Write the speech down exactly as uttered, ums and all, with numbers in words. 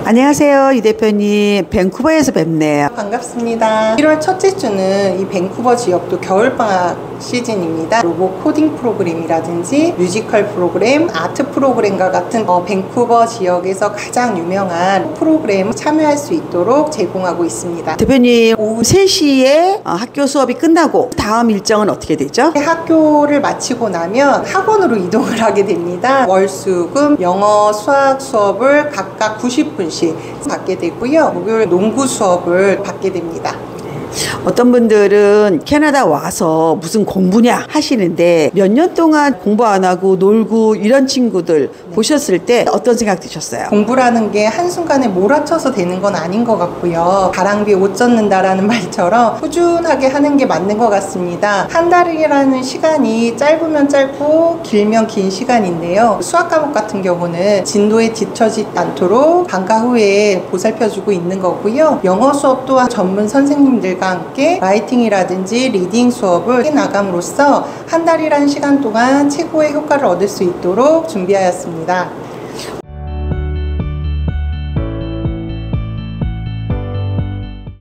안녕하세요, 이 대표님. 밴쿠버에서 뵙네요. 반갑습니다. 일월 첫째 주는 이 밴쿠버 지역도 겨울방학 시즌입니다. 로봇 코딩 프로그램이라든지 뮤지컬 프로그램, 아트 프로그램과 같은 어, 밴쿠버 지역에서 가장 유명한 프로그램 참여할 수 있도록 제공하고 있습니다. 대표님, 오후 세 시에 학교 수업이 끝나고 다음 일정은 어떻게 되죠? 학교를 마치고 나면 학원으로 이동을 하게 됩니다. 월, 수, 금 영어, 수학 수업을 각각 구십 분씩 받게 되고요. 목요일 농구 수업을 받게 됩니다. 어떤 분들은 캐나다 와서 무슨 공부냐 하시는데 몇 년 동안 공부 안 하고 놀고 이런 친구들 보셨을 때 어떤 생각 드셨어요? 공부라는 게 한순간에 몰아쳐서 되는 건 아닌 것 같고요. 가랑비에 옷 젖는다라는 말처럼 꾸준하게 하는 게 맞는 것 같습니다. 한 달이라는 시간이 짧으면 짧고 길면 긴 시간인데요. 수학 과목 같은 경우는 진도에 뒤처지지 않도록 방과 후에 보살펴주고 있는 거고요. 영어 수업 또한 전문 선생님들과 함께 라이팅이라든지 리딩 수업을 해나감으로써 한 달이라는 시간 동안 최고의 효과를 얻을 수 있도록 준비하였습니다.